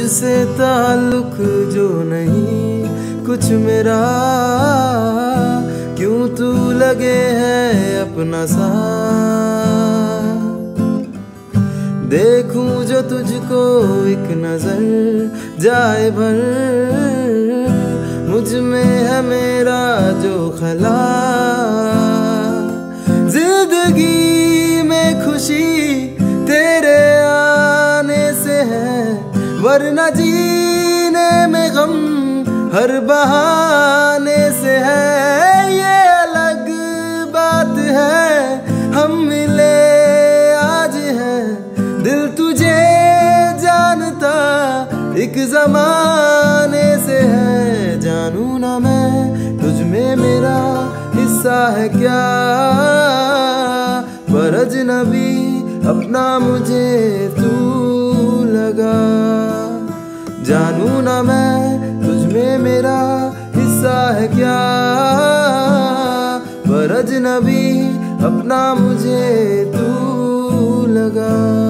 तुझसे ताल्लुक जो नहीं कुछ मेरा, क्यों तू लगे है अपना सा। देखूं जो तुझको एक नजर जाए भर, मुझ में है मेरा जो खला। जिंदगी में खुशी तेरे आने से है, वरना जीने में गम हर बहाने से है। ये अलग बात है हम मिले आज है, दिल तुझे जानता एक जमाने से है। जानू ना मैं तुझ में मेरा हिस्सा है क्या, पर अजनबी अपना मुझे तू लगा। जानू ना मैं तुझ में मेरा हिस्सा है क्या, पर अजनबी अपना मुझे तू लगा।